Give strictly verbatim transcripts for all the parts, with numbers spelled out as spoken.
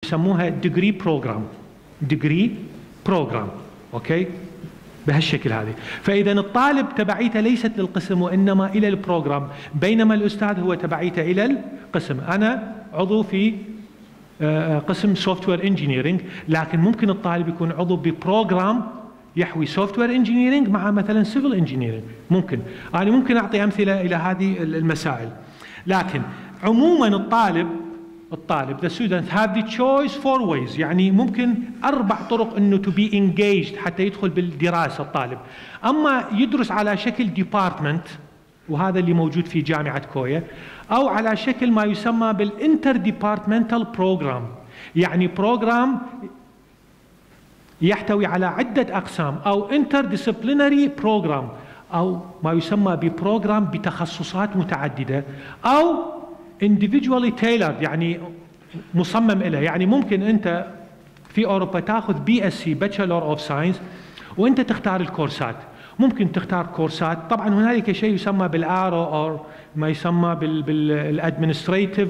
يسموها ديجري بروجرام، ديجري بروجرام، اوكي، بهالشكل هذه. فاذا الطالب تبعيته ليست للقسم وانما الى البروجرام، بينما الاستاذ هو تبعيته الى القسم. انا عضو في قسم سوفت وير انجينيرنج، لكن ممكن الطالب يكون عضو ببروجرام يحوي سوفت وير انجينيرنج مع مثلا سيفل انجينيرنج، ممكن. انا يعني ممكن اعطي امثله الى هذه المسائل. لكن عموما الطالب الطالب the students have the choice four ways، يعني ممكن اربع طرق انه to be engaged حتى يدخل بالدراسه الطالب. اما يدرس على شكل ديبارتمنت، وهذا اللي موجود في جامعه كويا، او على شكل ما يسمى بالانتر ديبارتمنتال بروجرام، يعني بروجرام يحتوي على عده اقسام، او انتر ديسيبلينري بروجرام، او ما يسمى ببروجرام بتخصصات متعدده، او individually tailored يعني مصمم له. يعني ممكن انت في اوروبا تاخذ بي اس سي باتشلر اوف ساينس وانت تختار الكورسات، ممكن تختار كورسات. طبعا هنالك شيء يسمى بالارو او ما يسمى بالادمنستريتيف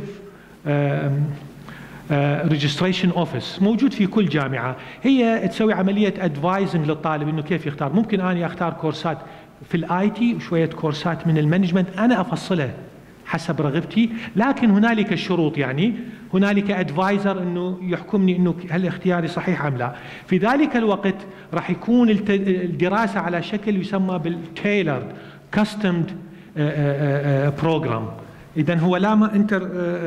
ريجستريشن اوفيس، موجود في كل جامعه، هي تسوي عمليه ادفايزنج للطالب انه كيف يختار. ممكن اني اختار كورسات في الاي تي وشويه كورسات من المانجمنت، انا افصلها حسب رغبتي، لكن هنالك الشروط، يعني هنالك ادفايزر انه يحكمني انه هل اختياري صحيح ام لا. في ذلك الوقت راح يكون الدراسه على شكل يسمى بالتailored customized بروجرام. اذا هو لا انتر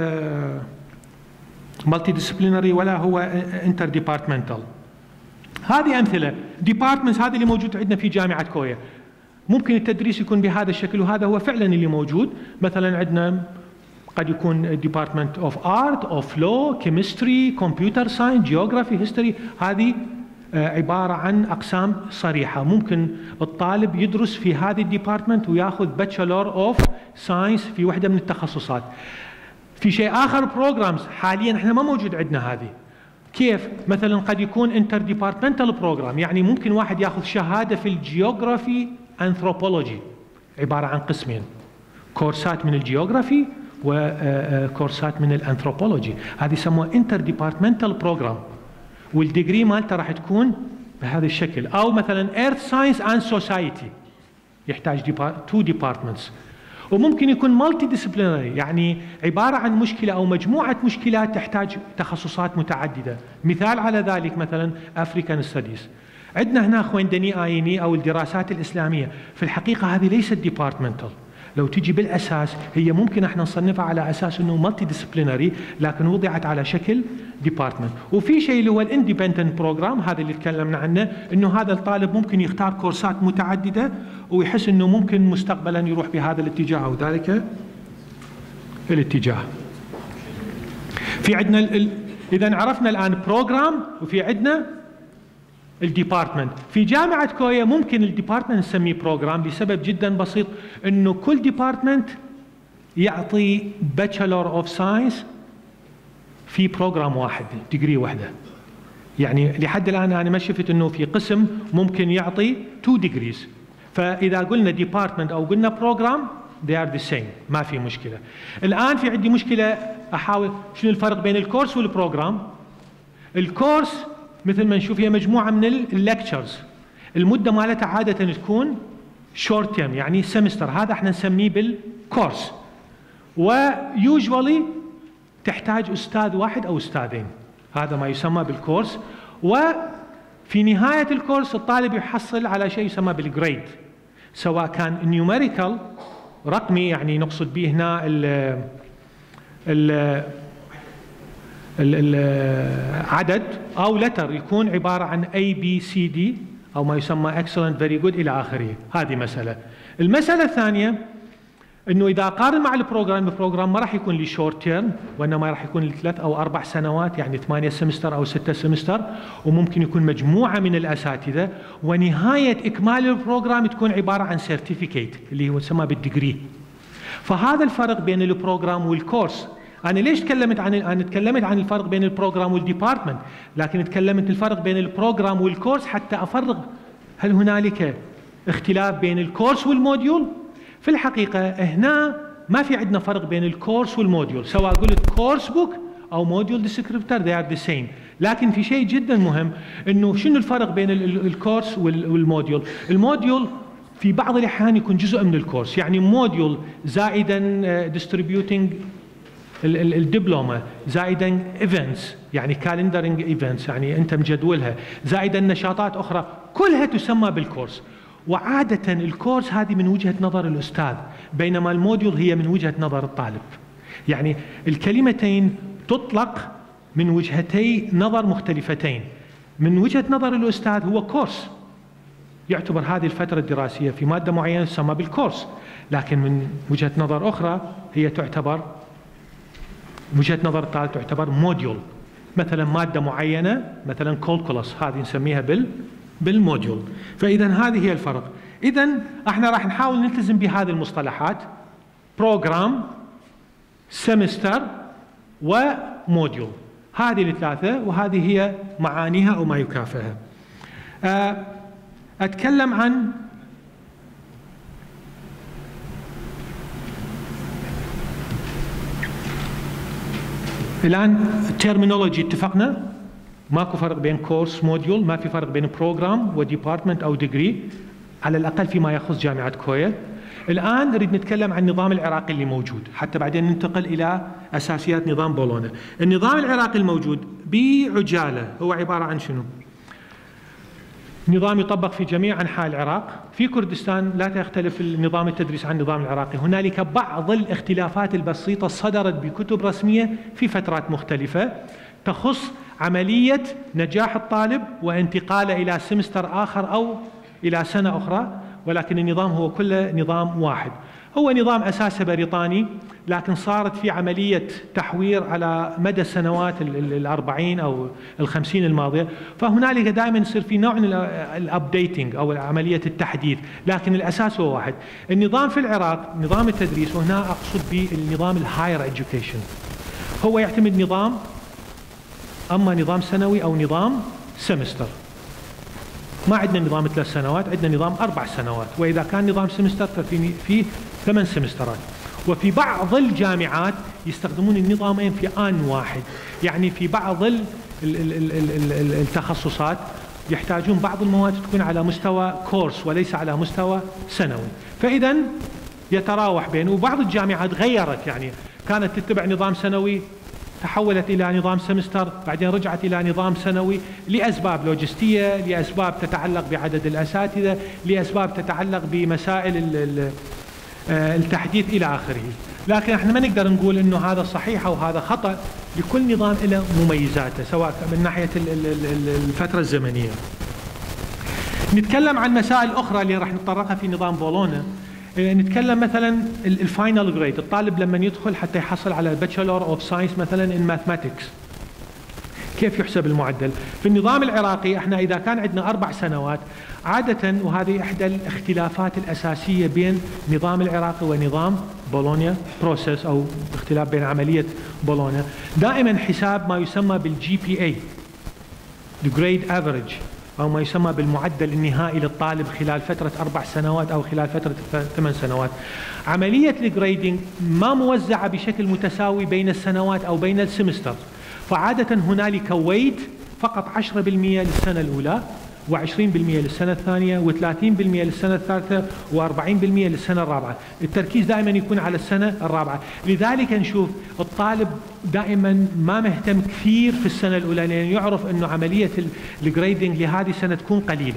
مالتي ديسيبلينري ولا هو انتر ديبارتمنتال. هذه امثله ديبارتمنتس، هذه اللي موجود عندنا في جامعه كويا. ممكن التدريس يكون بهذا الشكل، وهذا هو فعلا اللي موجود. مثلا عندنا قد يكون ديبارتمنت اوف ارت، اوف لو، كيمستري، كمبيوتر ساينس، جيوغرافي، هيستوري. هذه عباره عن اقسام صريحه، ممكن الطالب يدرس في هذه الديبارتمنت وياخذ باتشلر اوف ساينس في وحده من التخصصات. في شيء اخر بروجرامز حاليا احنا ما موجود عندنا هذه. كيف؟ مثلا قد يكون انتر ديبارتمنتال بروجرام، يعني ممكن واحد ياخذ شهاده في الجيوغرافي انثروبولوجي، عباره عن قسمين، كورسات من الجيوغرافي وكورسات من الانثروبولوجي، هذه يسموها انتر ديبارتمنتال بروجرام، والديجري مالته راح تكون بهذا الشكل. او مثلا ايرث ساينس اند سوسايتي، يحتاج تو ديبارتمنتس. وممكن يكون مالتي ديسيبلينري، يعني عباره عن مشكله او مجموعه مشكلات تحتاج تخصصات متعدده. مثال على ذلك مثلا افريكان ستاديز. عندنا هنا خويندني آييني او الدراسات الاسلاميه، في الحقيقه هذه ليست ديبارتمنتال. لو تجي بالاساس هي ممكن احنا نصنفها على اساس انه مالتي ديسيبلينري، لكن وضعت على شكل ديبارتمنت. وفي شيء اللي هو الاندبندنت بروجرام، هذا اللي تكلمنا عنه، انه هذا الطالب ممكن يختار كورسات متعدده ويحس انه ممكن مستقبلا يروح بهذا الاتجاه او ذلك الاتجاه. في عندنا ال... اذا عرفنا الان بروجرام، وفي عندنا الديبارتمنت. في جامعة كويا ممكن الديبارتمنت نسميه بروجرام لسبب جدا بسيط، انه كل ديبارتمنت يعطي باتشلر اوف ساينس في بروجرام واحد، ديجري واحدة. يعني لحد الان انا ما شفت انه في قسم ممكن يعطي تو ديجريز. فاذا قلنا ديبارتمنت او قلنا بروجرام they are the same، ما في مشكلة. الان في عندي مشكلة، احاول شنو الفرق بين الكورس والبروجرام. الكورس مثل ما نشوف هي مجموعة من الليكتشرز، المدة مالتها عادة تكون شورت تيرم، يعني سمستر، هذا احنا نسميه بالكورس. ويوجوالي تحتاج أستاذ واحد أو أستاذين، هذا ما يسمى بالكورس. وفي نهاية الكورس الطالب يحصل على شيء يسمى بالجريد، سواء كان نيوميريكال رقمي، يعني نقصد به هنا ال ال العدد، أو لتر يكون عبارة عن A B C D أو ما يسمى excellent very good إلى آخره. هذه مسألة. المسألة الثانية إنه إذا قارن مع البروجرام، البروجرام ما راح يكون لي شورت تيرم، وإنما راح يكون لثلاث أو أربع سنوات، يعني ثمانية سمستر أو ستة سمستر، وممكن يكون مجموعة من الأساتذة، ونهاية إكمال البروجرام تكون عبارة عن سيرتيفيكيت اللي هو يسمى بالديجري. فهذا الفرق بين البروجرام والكورس. أنا ليش تكلمت عن أنا تكلمت عن الفرق بين البروجرام والديبارتمنت، لكن تكلمت الفرق بين البروجرام والكورس حتى أفرق هل هنالك اختلاف بين الكورس والموديول. في الحقيقة هنا ما في عندنا فرق بين الكورس والموديول، سواء قلت كورس بوك أو موديول ديسكريبتر they are the same. لكن في شيء جدا مهم إنه شنو الفرق بين الكورس والموديول. الموديول في بعض الأحيان يكون جزء من الكورس، يعني موديول زائدا distributing الدبلومة، زائدا ايفنتس يعني كالندرنج ايفنتس يعني انت مجدولها، زائدا نشاطات اخرى كلها تسمى بالكورس. وعادة الكورس هذه من وجهة نظر الأستاذ، بينما الموديول هي من وجهة نظر الطالب. يعني الكلمتين تطلق من وجهتي نظر مختلفتين. من وجهة نظر الأستاذ هو كورس، يعتبر هذه الفترة الدراسية في مادة معينة تسمى بالكورس، لكن من وجهة نظر أخرى هي تعتبر وجهة نظر الطالب تعتبر موديول. مثلا مادة معينة مثلا كالكولس هذه نسميها بال بالموديول. فإذا هذه هي الفرق. إذا احنا راح نحاول نلتزم بهذه المصطلحات: بروجرام، سمستر، وموديول. هذه الثلاثة وهذه هي معانيها أو ما يكافئها. أتكلم عن الآن الترمينولوجي. اتفقنا ماكو فرق بين كورس موديول، ما في فرق بين بروجرام وديبارتمنت أو ديجري، على الأقل فيما يخص جامعة كويا. الآن نريد نتكلم عن النظام العراقي اللي موجود حتى بعدين ننتقل إلى أساسيات نظام بولونا. النظام العراقي الموجود بعجالة هو عبارة عن شنو؟ نظام يطبق في جميع أنحاء العراق. في كردستان لا تختلف النظام التدريس عن النظام العراقي، هنالك بعض الاختلافات البسيطة صدرت بكتب رسمية في فترات مختلفة تخص عملية نجاح الطالب وانتقاله إلى سمستر آخر أو إلى سنة أخرى، ولكن النظام هو كله نظام واحد. هو نظام أساسه بريطاني، لكن صارت في عملية تحوير على مدى السنوات الأربعين أو الخمسين الماضية، فهنالك دائما يصير في نوع من الأبديتنج أو عملية التحديث، لكن الأساس هو واحد. النظام في العراق نظام التدريس، وهنا أقصد بالنظام الهاير إديوكيشن، هو يعتمد نظام أما نظام سنوي أو نظام سمستر. ما عندنا نظام ثلاث سنوات، عندنا نظام أربع سنوات، وإذا كان نظام سمستر ففي في ثمان سمسترات. وفي بعض الجامعات يستخدمون النظامين في آن واحد، يعني في بعض ال ال ال ال ال التخصصات يحتاجون بعض المواد تكون على مستوى كورس وليس على مستوى سنوي، فإذا يتراوح بين. وبعض الجامعات غيرت، يعني كانت تتبع نظام سنوي تحولت إلى نظام سمستر، بعدين رجعت إلى نظام سنوي لأسباب لوجستية، لأسباب تتعلق بعدد الأساتذة، لأسباب تتعلق بمسائل التحديث إلى آخره. لكن احنا ما نقدر نقول إنه هذا صحيح أو هذا خطأ، لكل نظام له مميزاته سواء من ناحية الفترة الزمنية. نتكلم عن مسائل أخرى اللي راح نتطرقها في نظام بولونا. نتكلم مثلا الفاينل جريد، الطالب لما يدخل حتى يحصل على الباتشلر اوف ساينس مثلا ان ماثماتكس، كيف يحسب المعدل؟ في النظام العراقي احنا اذا كان عندنا اربع سنوات عاده، وهذه احدى الاختلافات الاساسيه بين النظام العراقي ونظام بولونيا بروسيس او اختلاف بين عمليه بولونيا، دائما حساب ما يسمى بالجي بي اي، الجريد افريج، أو ما يسمى بالمعدل النهائي للطالب خلال فترة أربع سنوات أو خلال فترة ثمان سنوات. عملية الجريدنج ما موزعة بشكل متساوي بين السنوات أو بين السمستر، فعادة هنالك ويت فقط عشرة بالمئة للسنة الأولى، وعشرين بالمئة للسنة الثانية، وثلاثين بالمئة للسنة الثالثة، وأربعين بالمئة للسنة الرابعة. التركيز دائما يكون على السنة الرابعة، لذلك نشوف الطالب دائما ما مهتم كثير في السنة الأولى، لأن يعرف أنه عملية الجريدنج لهذه السنة تكون قليلة.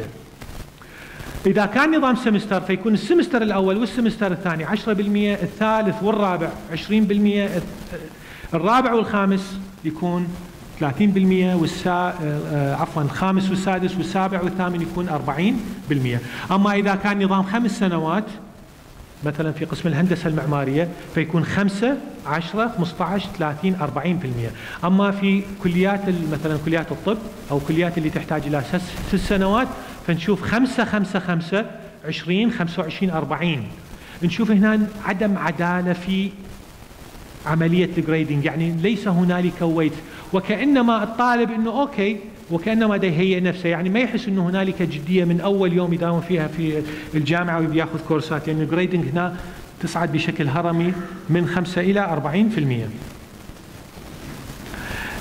إذا كان نظام سمستر فيكون السمستر الأول والسمستر الثاني عشرة بالمئة، الثالث والرابع عشرين بالمئة، الرابع والخامس يكون ثلاثين بالمئة، والسا عفوا الخامس والسادس والسابع والثامن يكون أربعين بالمئة. أما إذا كان نظام خمس سنوات مثلا في قسم الهندسة المعمارية فيكون خمسة، عشرة، خمسة عشر، ثلاثين، أربعين بالمئة. أما في كليات مثلا كليات الطب أو كليات اللي تحتاج إلى ست سنوات فنشوف خمسة خمسة خمسة، عشرين، خمسة وعشرين، أربعين. نشوف هنا عدم عدالة في عملية الجريدنج، يعني ليس هنالك ويت، وكأنما الطالب إنه أوكي، وكأنما ده يهيئ نفسه، يعني ما يحس إنه هنالك جدية من أول يوم يداوم فيها في الجامعة وياخذ كورسات، لأن يعني الجريدنج هنا تصعد بشكل هرمي من خمسة إلى أربعين بالمئة.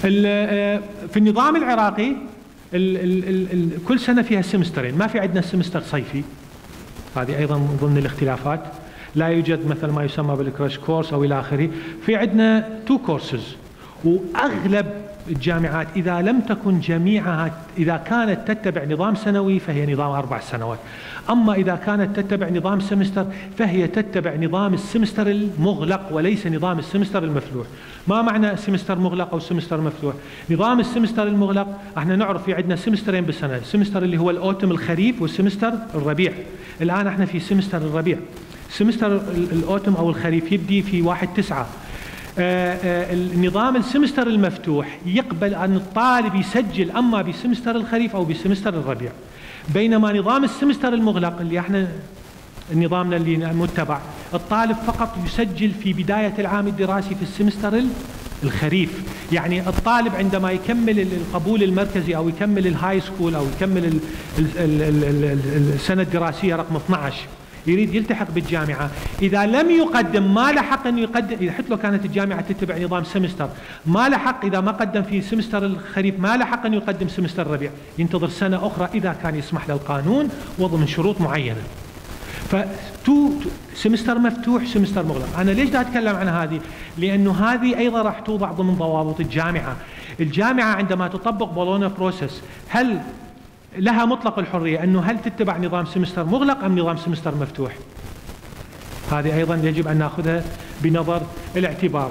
في النظام العراقي ال ال ال ال كل سنة فيها سمسترين، ما في عندنا سمستر صيفي، هذه أيضا ضمن الاختلافات. لا يوجد مثل ما يسمى بالكراش كورس أو إلى آخره. في عندنا تو كورسز، وأغلب الجامعات إذا لم تكن جميعها، إذا كانت تتبع نظام سنوي فهي نظام أربع سنوات، أما إذا كانت تتبع نظام سمستر فهي تتبع نظام السمستر المغلق وليس نظام السمستر المفتوح. ما معنى سمستر مغلق أو سمستر مفتوح؟ نظام السمستر المغلق احنا نعرف في عندنا سمسترين بالسنة، السمستر اللي هو الأوتم الخريف والسمستر الربيع. الآن احنا في سمستر الربيع. سمستر الأوتم أو الخريف يبدي في واحد تسعة. النظام السمستر المفتوح يقبل أن الطالب يسجل أما بسمستر الخريف أو بسمستر الربيع، بينما نظام السمستر المغلق اللي احنا نظامنا اللي متبع، الطالب فقط يسجل في بداية العام الدراسي في السمستر الخريف. يعني الطالب عندما يكمل القبول المركزي أو يكمل الهاي سكول أو يكمل السنة الدراسية رقم اثني عشر يريد يلتحق بالجامعة، إذا لم يقدم ما لحق أن يقدم، إذا حتى لو كانت الجامعة تتبع نظام سمستر ما لحق، إذا ما قدم في سمستر الخريف ما لحق أن يقدم سمستر الربيع، ينتظر سنة أخرى إذا كان يسمح له القانون وضمن شروط معينة. فتو سمستر مفتوح سمستر مغلق. أنا ليش دا أتكلم عن هذه؟ لأنه هذه أيضا راح توضع ضمن ضوابط الجامعة. الجامعة عندما تطبق بولونا بروسيس هل لها مطلق الحرية أنه هل تتبع نظام سمستر مغلق أم نظام سمستر مفتوح؟ هذه أيضا يجب أن نأخذها بنظر الاعتبار.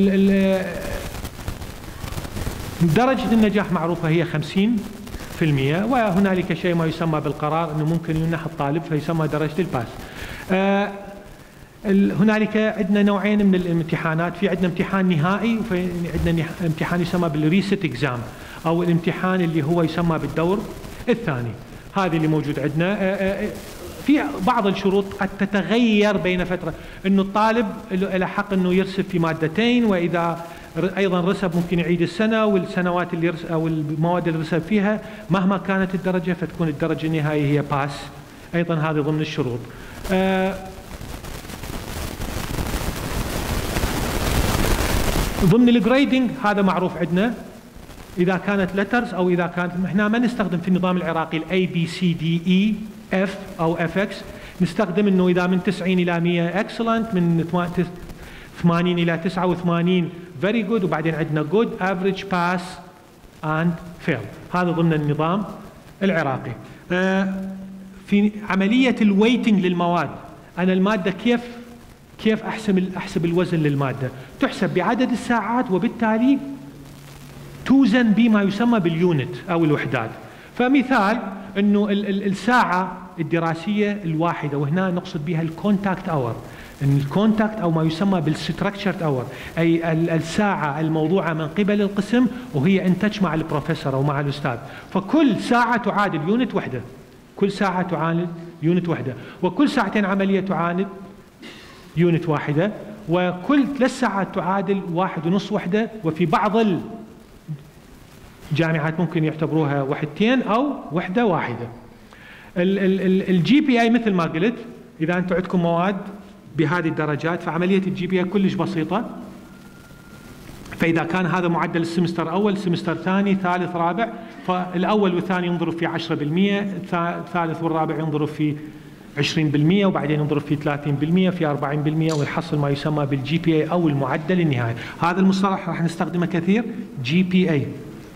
درجة النجاح معروفة هي خمسين في المئة، وهنالك شيء ما يسمى بالقرار أنه ممكن يمنح الطالب فيسمى درجة الباس. آه هنالك عندنا نوعين من الامتحانات، في عندنا امتحان نهائي وفي عندنا امتحان يسمى بالريست اكزام أو الامتحان اللي هو يسمى بالدور الثاني. هذه اللي موجود عندنا. في بعض الشروط قد تتغير بين فترة، انه الطالب له حق انه يرسب في مادتين، واذا ايضا رسب ممكن يعيد السنة، والسنوات اللي رسب او المواد اللي رسب فيها مهما كانت الدرجة فتكون الدرجة النهائية هي باس. ايضا هذه ضمن الشروط. ضمن الجريدنج هذا معروف عندنا، إذا كانت letters أو إذا كانت، إحنا ما نستخدم في النظام العراقي ال A B C D E F أو F X، نستخدم إنه إذا من تسعين إلى مئة excellent، من ثمانين إلى تسعة وثمانين very good، وبعدين عندنا good average pass and fail. هذا ضمن النظام العراقي. في عملية الويتنج للمواد، أنا المادة كيف كيف أحسب أحسب الوزن للمادة؟ تحسب بعدد الساعات وبالتالي توزن بما يسمى باليونت أو الوحدات. فمثال أنه الساعة الدراسية الواحدة، وهنا نقصد بها الكونتاكت أور، الكونتاكت أو ما يسمى بالستركتشرد أور، أي الساعة الموضوعة من قبل القسم وهي انتج مع البروفيسور أو مع الأستاذ، فكل ساعة تعادل يونت وحدة، كل ساعة تعادل يونت وحدة، وكل ساعتين عملية تعادل يونت واحدة، وكل ثلاث ساعات تعادل واحد ونص وحدة، وفي بعض الجامعات ممكن يعتبروها وحدتين أو وحدة واحدة. الجي بي اي مثل ما قلت، إذا أنتم عندكم مواد بهذه الدرجات فعملية الجي بي اي كلش بسيطة. فإذا كان هذا معدل السمستر الأول، سمستر ثاني، ثالث، رابع، فالأول والثاني ينضرب في عشرة بالمئة، الثالث والرابع ينضرب في عشرين بالمئة، وبعدين نضرب في ثلاثين بالمئة، في أربعين بالمئة، ونحصل ما يسمى بالجي بي اي أو المعدل النهائي. هذا المصطلح راح نستخدمه كثير، جي بي اي.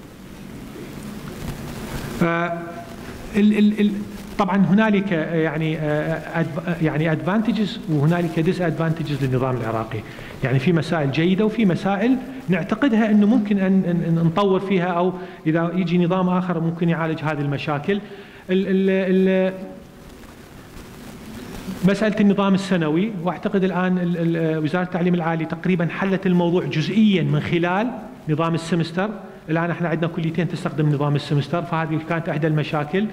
طبعا هنالك يعني يعني ادفانتجز وهنالك ديس ادفانتجز للنظام العراقي، يعني في مسائل جيده وفي مسائل نعتقدها انه ممكن ان نطور فيها، او اذا يجي نظام اخر ممكن يعالج هذه المشاكل. ال ال مسألة النظام السنوي، واعتقد الآن وزارة التعليم العالي تقريبا حلت الموضوع جزئيا من خلال نظام السمستر. الآن احنا عندنا كليتين تستخدم نظام السمستر، فهذه كانت احدى المشاكل.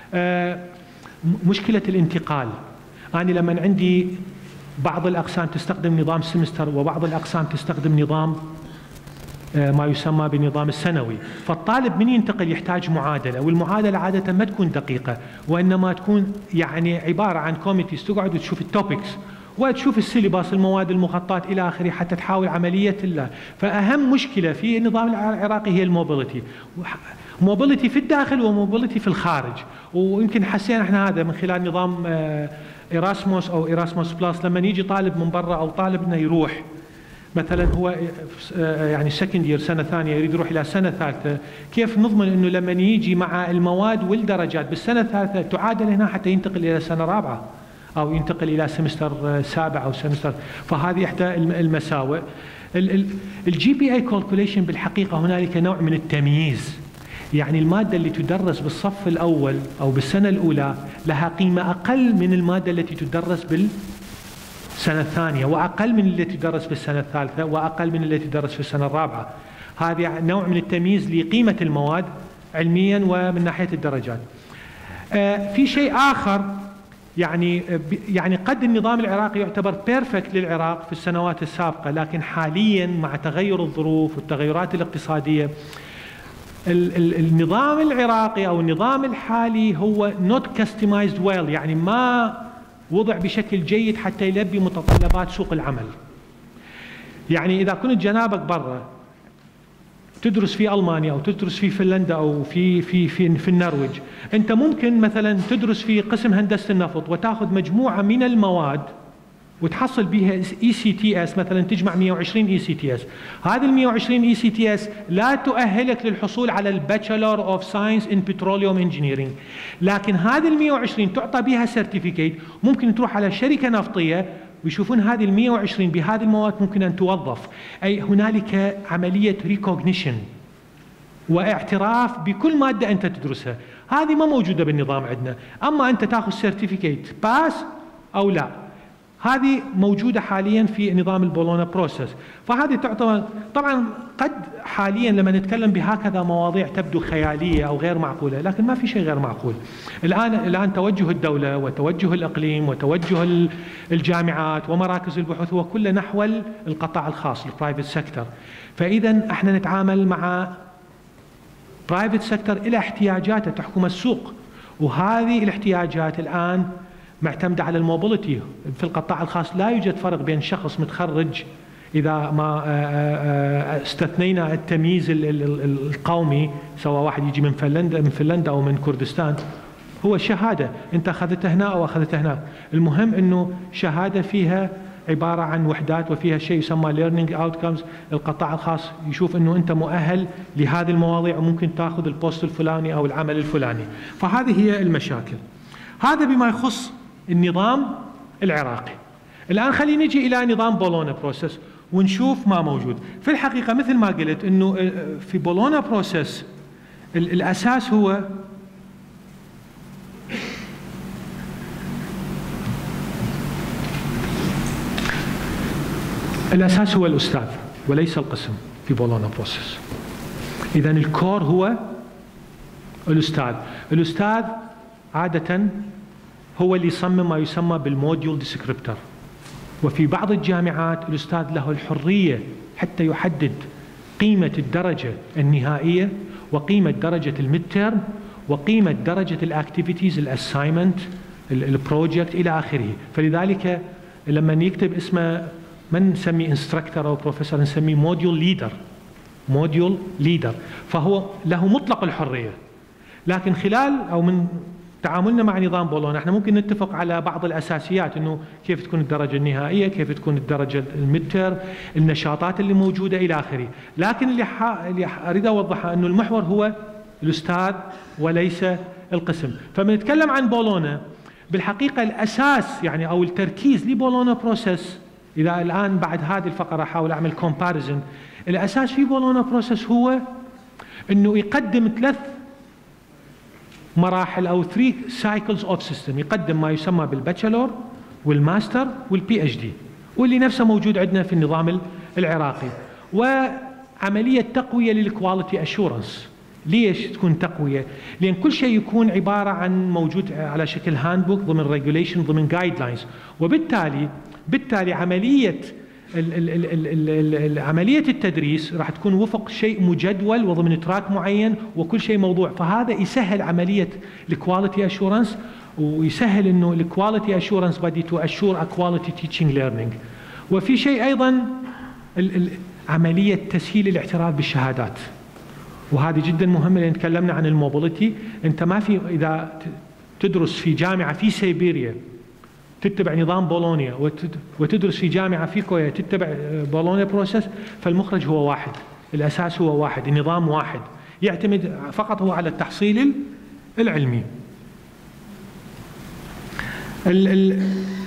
مشكلة الانتقال، أنا لما عندي بعض الأقسام تستخدم نظام سمستر وبعض الأقسام تستخدم نظام ما يسمى بالنظام السنوي، فالطالب من ينتقل يحتاج معادلة، والمعادلة عادة ما تكون دقيقة، وإنما تكون يعني عبارة عن كوميتيز تقعد وتشوف التوبكس وتشوف السيلباس المواد المغطاة إلى آخره حتى تحاول عملية الله. فأهم مشكلة في النظام العراقي هي الموبيليتي، موبيليتي في الداخل وموبيليتي في الخارج. ويمكن حسينا احنا هذا من خلال نظام إيراسموس أو إيراسموس بلس، لما يجي طالب من برا أو طالب انه يروح مثلا هو يعني سكند يير سنة ثانية يريد يروح إلى سنة ثالثة، كيف نضمن أنه لما يجي مع المواد والدرجات بالسنة الثالثة تعادل هنا حتى ينتقل إلى سنة رابعة أو ينتقل إلى سمستر سابع أو سمستر. فهذه إحدى المساوئ. الجي بي اي كالكوليشن بالحقيقة هنالك نوع من التمييز، يعني المادة اللي تدرس بالصف الأول أو بالسنة الأولى لها قيمة أقل من المادة التي تدرس بالسنة الثانية، وأقل من التي تدرس بالسنة الثالثة، وأقل من التي تدرس في السنة الرابعة. هذا نوع من التمييز لقيمة المواد علميا ومن ناحية الدرجات. آه في شيء آخر، يعني يعني قد النظام العراقي يعتبر بيرفكت للعراق في السنوات السابقة، لكن حاليا مع تغير الظروف والتغيرات الاقتصادية النظام العراقي أو النظام الحالي هو not customized well، يعني ما وضع بشكل جيد حتى يلبي متطلبات سوق العمل. يعني إذا كنت جنابك برا تدرس في ألمانيا أو تدرس في فنلندا أو في في في في النرويج، أنت ممكن مثلا تدرس في قسم هندسة النفط وتأخذ مجموعة من المواد وتحصل بها اي سي تي اس، مثلا تجمع مئة وعشرين اي سي تي اس. هذه ال مئة وعشرين اي سي تي اس لا تؤهلك للحصول على الباتشلر اوف ساينس ان بتروليوم انجينيرنج، لكن هذه ال مئة وعشرين تعطى بها سيرتيفيكيت، ممكن تروح على شركه نفطيه ويشوفون هذه ال مئة وعشرين بهذه المواد ممكن ان توظف. اي هنالك عمليه ريكوجنيشن واعتراف بكل ماده انت تدرسها. هذه ما موجوده بالنظام عندنا، اما انت تاخذ سيرتيفيكيت باس او لا، هذه موجودة حاليا في نظام البولونا بروسيس. فهذه تعتبر طبعا قد حاليا لما نتكلم بهكذا مواضيع تبدو خيالية أو غير معقولة، لكن ما في شيء غير معقول. الآن الآن توجه الدولة وتوجه الإقليم وتوجه الجامعات ومراكز البحوث هو كله نحو القطاع الخاص، البرايفت سيكتور. فإذا احنا نتعامل مع برايفت سيكتور إلى احتياجاته تحكم السوق، وهذه الاحتياجات الآن معتمدة على الموبيليتي. في القطاع الخاص لا يوجد فرق بين شخص متخرج، إذا ما استثنينا التمييز القومي، سواء واحد يجي من فنلندا من فنلندا أو من كردستان، هو شهادة أنت أخذتها هنا أو أخذتها هناك. المهم أنه شهادة فيها عبارة عن وحدات وفيها شيء يسمى learning outcomes. القطاع الخاص يشوف أنه أنت مؤهل لهذه المواضيع وممكن تأخذ البوست الفلاني أو العمل الفلاني. فهذه هي المشاكل. هذا بما يخص النظام العراقي. الآن خلينا نجي إلى نظام بولونا بروسيس ونشوف ما موجود. في الحقيقة مثل ما قلت أنه في بولونا بروسيس الأساس هو الأساس هو الأستاذ وليس القسم في بولونا بروسيس. إذن الكور هو الأستاذ. الأستاذ عادة هو اللي يصمم ما يسمى بالموديول ديسكريبتر، وفي بعض الجامعات الأستاذ له الحرية حتى يحدد قيمة الدرجة النهائية وقيمة درجة الميد تيرم وقيمة درجة الأكتيفيتيز الأسايمنت البروجكت إلى آخره. فلذلك لما يكتب اسمه ما نسميه انستراكتور أو بروفيسور، نسميه موديول ليدر، موديول ليدر. فهو له مطلق الحرية. لكن خلال أو من تعاملنا مع نظام بولونا احنا ممكن نتفق على بعض الاساسيات، انه كيف تكون الدرجه النهائيه، كيف تكون الدرجه الميدتر، النشاطات اللي موجوده الى اخره. لكن اللي, اللي اريد اوضحه انه المحور هو الاستاذ وليس القسم. فبنتكلم عن بولونا بالحقيقه الاساس يعني او التركيز لبولونا بروسيس. اذا الان بعد هذه الفقره احاول اعمل كومباريزن، الاساس في بولونا بروسيس هو انه يقدم ثلاث مراحل أو three cycles of system. يقدم ما يسمى بالباتشلور والماستر والبي اتش دي، واللي نفسه موجود عندنا في النظام العراقي، وعملية تقوية للكواليتي أشورنس. ليش تكون تقوية؟ لأن كل شيء يكون عبارة عن موجود على شكل هاندبوك ضمن ريجوليشن ضمن جايد لاينز، وبالتالي بالتالي عملية عملية التدريس راح تكون وفق شيء مجدول وضمن تراك معين وكل شيء موضوع، فهذا يسهل عملية الكواليتي اشورنس، ويسهل انه الكواليتي اشورنس بدي تو اشور كواليتي تيتشنج ليرنينج. وفي شيء ايضا عملية تسهيل الاعتراف بالشهادات، وهذه جدا مهمة لأن تكلمنا عن الموبيليتي. أنت ما في إذا تدرس في جامعة في سيبيريا تتبع نظام بولونيا وتدرس في جامعة في كوريا تتبع بولونيا بروسيس، فالمخرج هو واحد، الأساس هو واحد، النظام واحد، يعتمد فقط هو على التحصيل العلمي. ال ال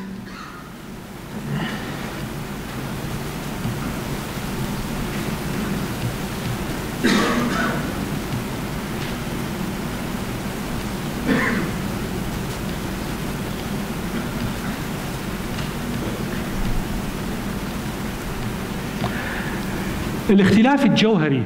الاختلاف الجوهري،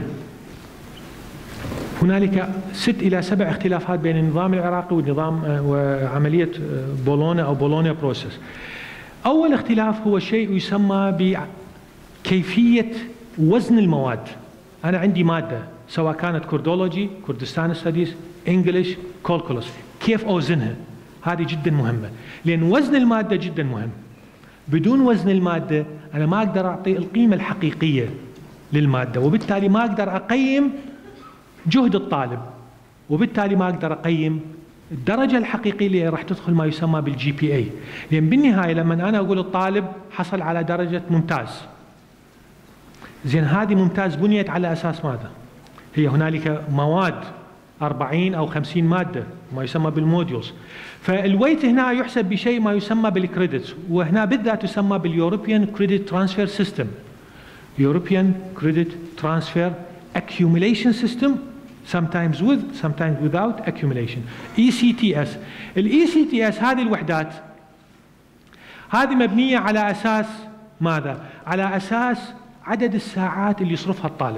هنالك ست إلى سبع اختلافات بين النظام العراقي والنظام وعملية بولونا أو بولونيا بروسيس. أول اختلاف هو شيء يسمى بكيفية وزن المواد. أنا عندي مادة سواء كانت كردولوجي، كردستان ستاديز، إنجليش، كالكولوس، كيف أوزنها؟ هذه جدا مهمة، لأن وزن المادة جدا مهم. بدون وزن المادة أنا ما أقدر أعطي القيمة الحقيقية للمادة، وبالتالي ما أقدر أقيم جهد الطالب، وبالتالي ما أقدر أقيم الدرجة الحقيقية اللي راح تدخل ما يسمى بالجي بي اي. لأن بالنهاية لما أنا أقول الطالب حصل على درجة ممتاز، زين هذه ممتاز بنيت على أساس ماذا؟ هي هنالك مواد أربعين أو خمسين مادة ما يسمى بالموديولز، فالويت هنا يحسب بشيء ما يسمى بالكريدتس، وهنا بالذات يسمى باليوروبيان كريدت ترانسفير سيستم. European Credit Transfer Accumulation System, sometimes with, sometimes without accumulation. E C T S. ال E C T S هذه الوحدات هذه مبنية على أساس ماذا؟ على أساس عدد الساعات اللي يصرفها الطالب.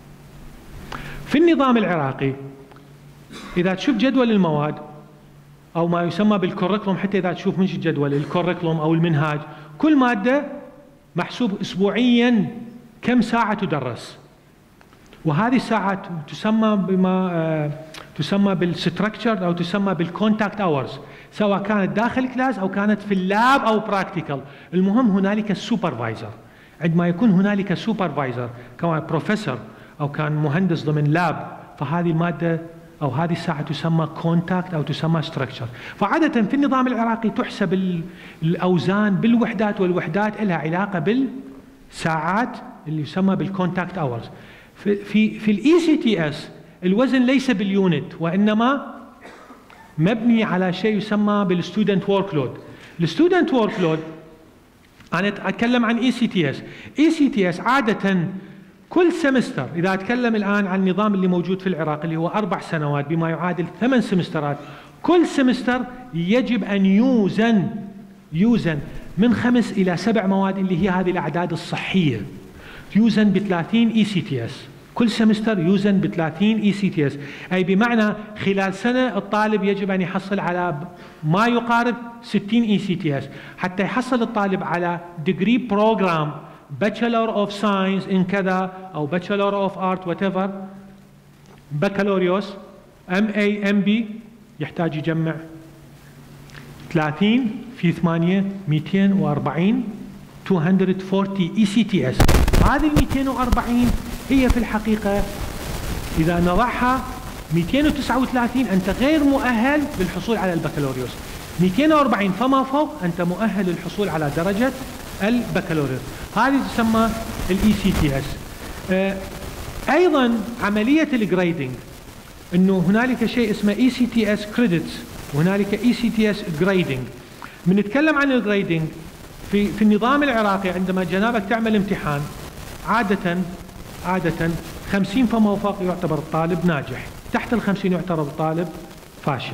في النظام العراقي إذا تشوف جدول المواد أو ما يسمى بالكوريكولوم، حتى إذا تشوف منش الجدول الكوريكولوم أو المنهاج، كل مادة محسوب أسبوعياً كم ساعة تدرس، وهذه الساعات تسمى بما آه تسمى بالستركتشر أو تسمى بالكونتاكت أورز، سواء كانت داخل كلاس أو كانت في اللاب أو براكتيكال. المهم هنالك السوبرفايزر، عندما يكون هنالك سوبرفايزر كان بروفيسور أو كان مهندس ضمن لاب، فهذه المادة أو هذه الساعة تسمى كونتاكت أو تسمى ستركتشر. فعادة في النظام العراقي تحسب الأوزان بالوحدات، والوحدات لها علاقة بالساعات اللي يسمى بالكونتاكت اورز. في في في الاي سي تي اس الوزن ليس باليونت، وانما مبني على شيء يسمى بالستودنت ورك لود. الستودنت ورك لود انا اتكلم عن اي سي تي اس. اي سي تي اس عاده كل سمستر، اذا اتكلم الان عن النظام اللي موجود في العراق اللي هو اربع سنوات بما يعادل ثمان سمسترات، كل سمستر يجب ان يوزن يوزن من خمس الى سبع مواد اللي هي هذه الاعداد الصحيه، يوزن ب ثلاثين اي سي تي اس. كل سمستر يوزن ب ثلاثين اي سي تي اس، اي بمعنى خلال سنه الطالب يجب ان يحصل على ما يقارب ستين اي سي تي اس حتى يحصل الطالب على ديجري بروجرام باتشلر اوف ساينس ان كذا او باتشلر اوف ارت وات ايفر، بكالوريوس، ام اي ام بي، يحتاج يجمع ثلاثين في ثمانية مئتين وأربعين مئتين وأربعين اي سي تي اس. هذه ال مئتين وأربعين هي في الحقيقة إذا نضعها مئتين وتسعة وثلاثين أنت غير مؤهل للحصول على البكالوريوس، مئتين وأربعين فما فوق أنت مؤهل للحصول على درجة البكالوريوس. هذه تسمى الاي سي تي اس. أيضا عملية الجريدنج، أنه هنالك شيء اسمه اي سي تي اس كريدتس وهنالك اي سي تي اس جريدنج. بنتكلم عن الجريدنج في في النظام العراقي، عندما جنابك تعمل امتحان عادة عادة خمسين فما فوق يعتبر الطالب ناجح، تحت الخمسين يعتبر الطالب فاشل.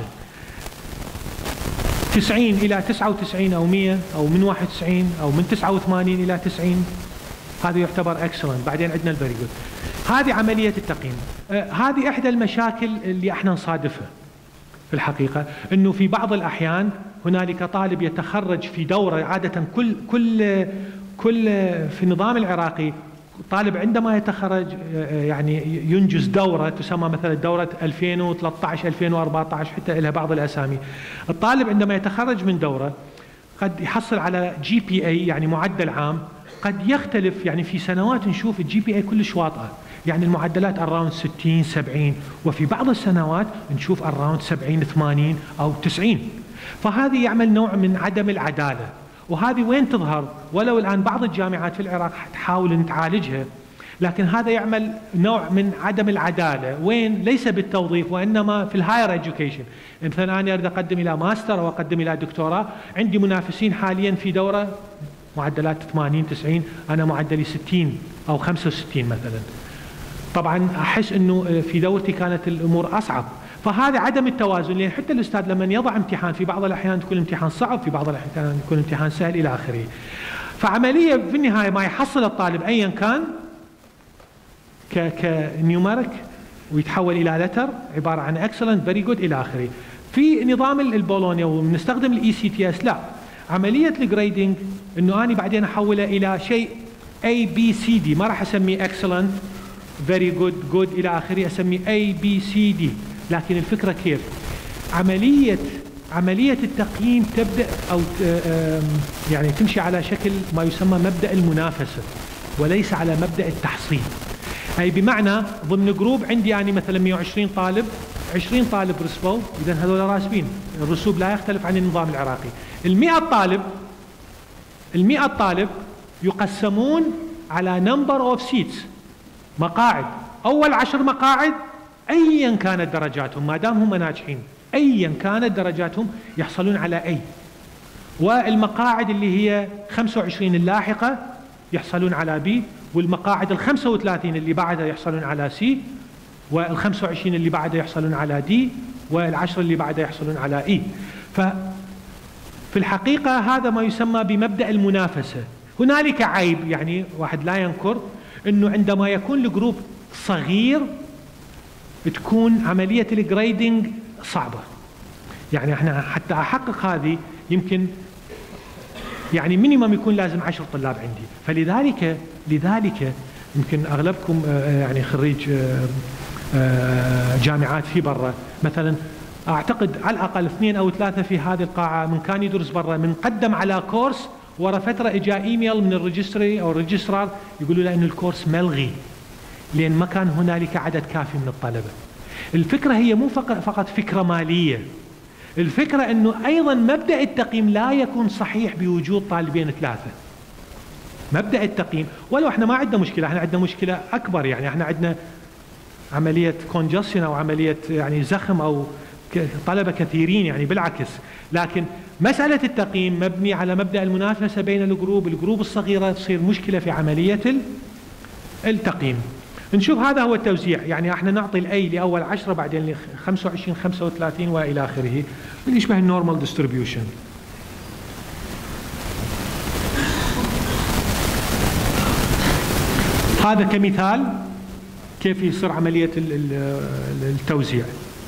تسعين إلى تسعة وتسعين أو مئة أو من واحد وتسعين أو من تسعة وثمانين إلى تسعين هذا يعتبر اكسلنت. بعدين عندنا الفيري جود. هذه عملية التقييم. آه هذه إحدى المشاكل اللي احنا نصادفها في الحقيقة، أنه في بعض الأحيان هنالك طالب يتخرج في دورة، عادة كل كل كل في النظام العراقي طالب عندما يتخرج يعني ينجز دورة تسمى مثلا دورة ألفين وثلاثة عشر ألفين وأربعة عشر، حتى لها بعض الأسامي. الطالب عندما يتخرج من دورة قد يحصل على جي بي اي يعني معدل عام، قد يختلف، يعني في سنوات نشوف الجي بي اي كلش واطئة، يعني المعدلات اراوند ستين سبعين، وفي بعض السنوات نشوف اراوند سبعين ثمانين او تسعين. فهذه يعمل نوع من عدم العدالة، وهذه وين تظهر؟ ولو الآن بعض الجامعات في العراق تحاول أن تعالجها، لكن هذا يعمل نوع من عدم العدالة. وين؟ ليس بالتوظيف وإنما في الهاير إديوكيشن. مثلا أنا أريد أقدم إلى ماستر أو أقدم إلى دكتوراه، عندي منافسين حاليا في دورة معدلات ثمانين تسعين، أنا معدلي ستين أو خمسة وستين مثلا. طبعا أحس أنه في دورتي كانت الأمور أصعب. فهذا عدم التوازن، لأن حتى الأستاذ لما يضع امتحان في بعض الأحيان تكون الامتحان صعب، في بعض الأحيان يكون امتحان سهل إلى آخره. فعملية في النهاية ما يحصل الطالب أيا كان كنيوميريك ويتحول إلى لتر عبارة عن excellent very good إلى آخره. في نظام البولونيا ونستخدم الاي سي تي اس لا، عملية الجريدنج إنه أنا بعدين أحوله إلى شيء A B C D، ما راح أسميه excellent very good good إلى آخره، أسميه A B C D. لكن الفكرة كيف؟ عملية عملية التقييم تبدأ أو يعني تمشي على شكل ما يسمى مبدأ المنافسة وليس على مبدأ التحصيل. أي بمعنى ضمن جروب عندي يعني مثلا مئة وعشرين طالب، عشرين طالب رسبوا، إذا هذول راسبين، الرسوب لا يختلف عن النظام العراقي. المئة طالب المئة طالب يقسمون على number of seats، مقاعد، أول عشر مقاعد أيا كانت درجاتهم ما دام هم ناجحين، أيا كانت درجاتهم يحصلون على أي، والمقاعد اللي هي خمسة وعشرين اللاحقة يحصلون على بي، والمقاعد ال خمسة وثلاثين اللي بعدها يحصلون على سي، وال خمسة وعشرين اللي بعدها يحصلون على دي، والعشر اللي بعدها يحصلون على اي. ففي الحقيقة هذا ما يسمى بمبدأ المنافسة. هنالك عيب، يعني واحد لا ينكر انه عندما يكون الجروب صغير تكون عملية الجريدنج صعبة. يعني احنا حتى احقق هذه يمكن يعني مينيمم يكون لازم عشر طلاب عندي، فلذلك لذلك يمكن اغلبكم يعني خريج جامعات في برا، مثلا اعتقد على الاقل اثنين او ثلاثة في هذه القاعة من كان يدرس برا، من قدم على كورس ورا فترة اجا ايميل من الريجستري او الريجسترار يقولوا له ان الكورس ملغي لان ما كان هنالك عدد كافي من الطلبة. الفكرة هي مو فقط فكرة مالية، الفكرة انه ايضا مبدأ التقييم لا يكون صحيح بوجود طالبين ثلاثة. مبدأ التقييم، ولو احنا ما عندنا مشكلة، احنا عندنا مشكلة اكبر، يعني احنا عندنا عملية كونجستشن او عملية يعني زخم او طلبة كثيرين، يعني بالعكس. لكن مسألة التقييم مبني على مبدأ المنافسة بين الجروب، الجروب الصغيرة تصير مشكلة في عملية التقييم. نشوف هذا هو التوزيع، يعني احنا نعطي الاي لاول عشرة، بعدين ل خمسة وعشرين خمسة وثلاثين والى اخره، اللي يشبه النورمال ديستريبيوشن. هذا كمثال كيف يصير عملية التوزيع.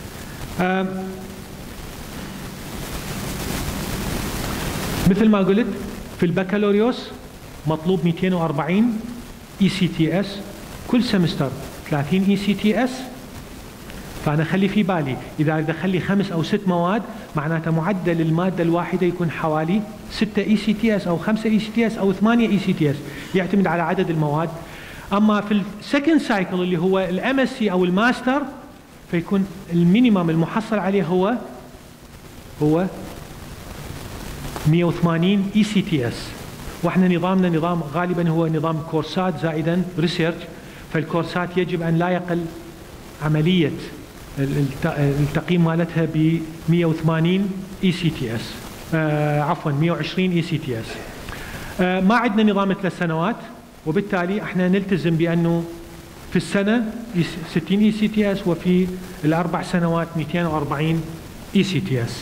مثل ما قلت في البكالوريوس مطلوب مئتين وأربعين اي سي تي اس كل سمستر، ثلاثين اي سي تي اس. فانا خلي في بالي اذا اريد اخلي خمس او ست مواد معناته معدل الماده الواحده يكون حوالي ستة اي سي تي اس او خمسة اي سي تي اس او ثمانية اي سي تي اس، يعتمد على عدد المواد. اما في السكند سايكل اللي هو الام اس سي او الماستر فيكون المينيمم المحصل عليه هو هو مئة وثمانين اي سي تي اس. واحنا نظامنا نظام غالبا هو نظام كورسات زائدا ريسيرش، فالكورسات يجب ان لا يقل عمليه التقييم مالتها ب مئة وثمانين اي سي تي اس، آه عفوا مئة وعشرين اي سي تي اس. آه ما عندنا نظام ثلاث سنوات، وبالتالي احنا نلتزم بانه في السنه ستين اي سي تي اس وفي الاربع سنوات مئتين وأربعين اي سي تي اس.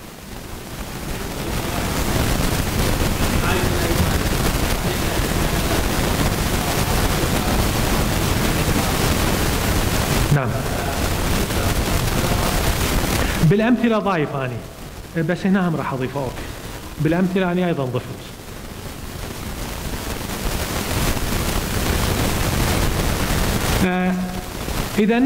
نعم بالامثله ضايف اني، بس هنا هم راح اضيفه. اوكي بالامثله اني ايضا ضفت. آه إذا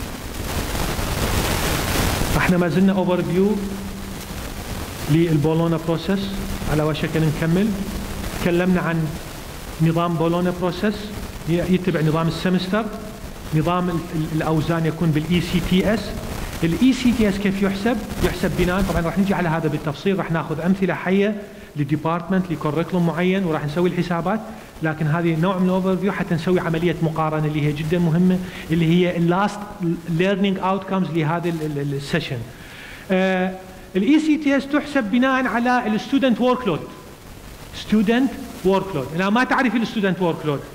احنا ما زلنا اوفر فيو للبولونا بروسيس، على وشك ان نكمل. تكلمنا عن نظام بولونا بروسيس يتبع نظام السمستر. نظام الاوزان يكون بالاي سي تي اس. الاي سي تي اس كيف يحسب؟ يحسب بناء، طبعا راح نجي على هذا بالتفصيل، راح ناخذ امثله حيه لديبارتمنت لكوريكولوم معين وراح نسوي الحسابات، لكن هذه نوع من الاوفر فيو حتى نسوي عمليه مقارنه اللي هي جدا مهمه، اللي هي اللاست ليرنينج اوتكمز لهذا السيشن. الاي سي تي اس تحسب بناء على الستودنت ورك لود. ستودنت ورك لود، اذا ما تعرف الستودنت ورك لود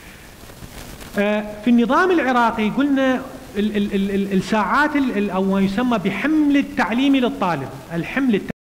في النظام العراقي قلنا ال ال ال الساعات او ما يسمى بحمل التعليمي للطالب. الحمل